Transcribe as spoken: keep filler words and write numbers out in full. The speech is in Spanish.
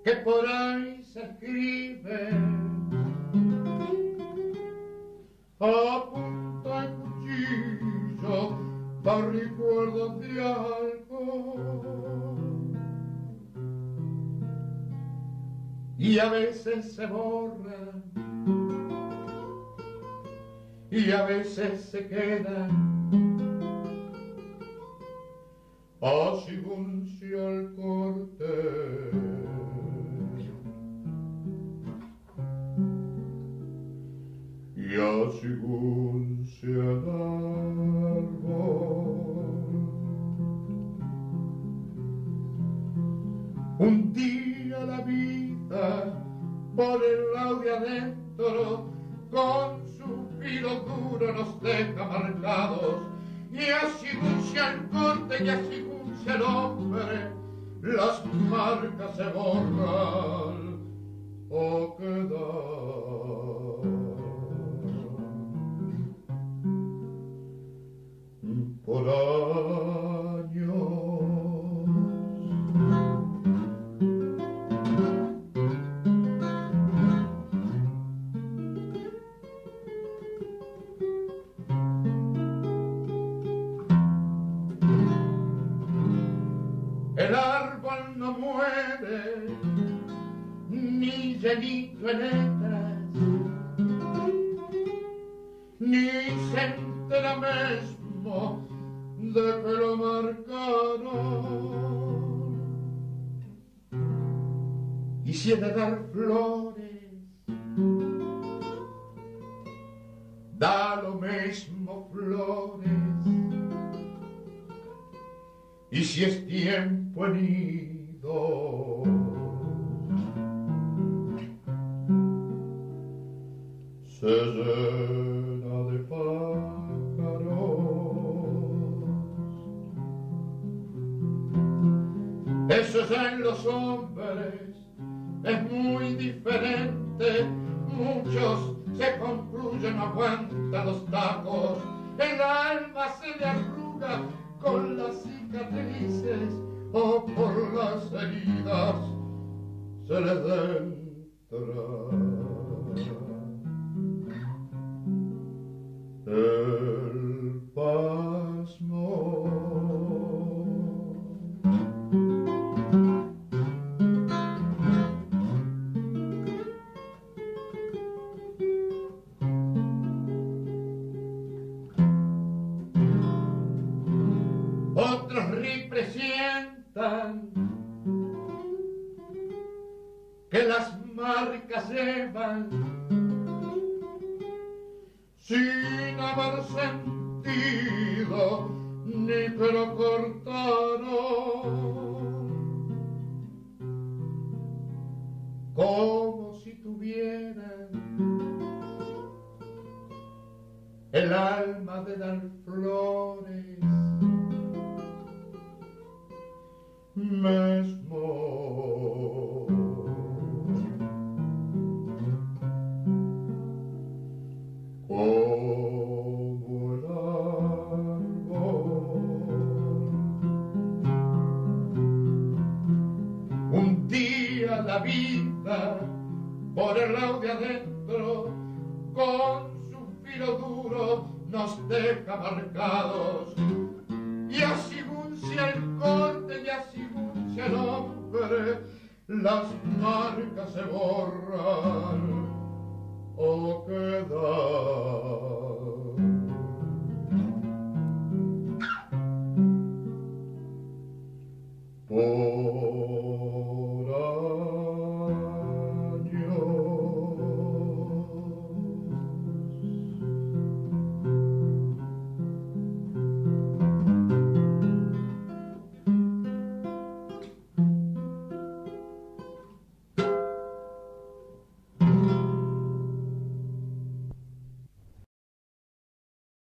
que por ahí se escribe a punta de cuchillo para recuerdos de algo, y a veces se borran y a veces se quedan a según sea el corte. Y a según sea el árbol. Un día la vida por el lado de adentro con suspiro duro nos deja marcados, y así sea el corte y así sea el hombre, las marcas se borran o quedan por años. El árbol no muere, ni llenito en letras, ni se entera mesmo de que lo marcaron. Y si he de dar flores, da lo mismo flores. Y si es tiempo en nido, se llena de pájaros. Eso es en los hombres, es muy diferente. Muchos se concluyen, no aguantan los tacos. El alma se le arruga con las cicatrices o por las heridas se les entra el pasmo. Otros representan que las marcas llevan sin haber sentido ni que lo cortaron, como si tuvieran el alma de dar flores mesmo. Como el árbol. Un día la vida por el lado de adentro con su filo duro nos deja marcados, y así sea el corte y así sea el hombre, las marcas se borran o quedan